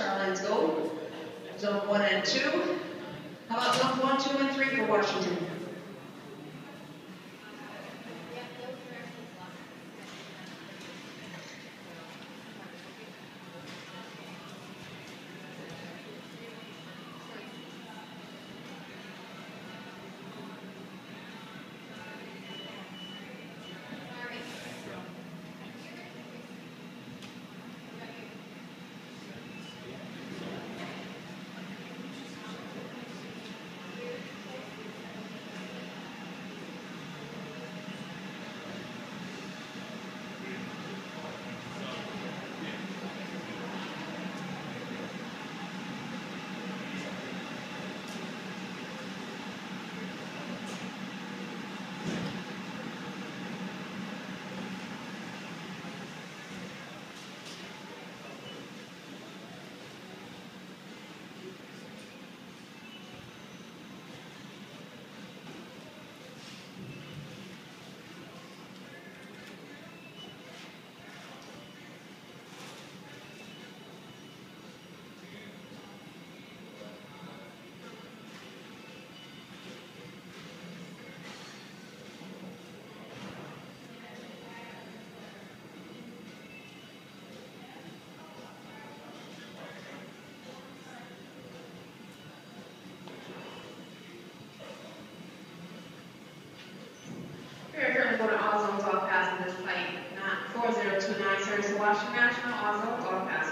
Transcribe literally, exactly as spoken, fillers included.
Airlines go. Zone one and two. How about zones one, two, and three for Washington? We're currently going to all zones, all passengers, flight four zero two nine, service to Washington National, all zones, all passengers.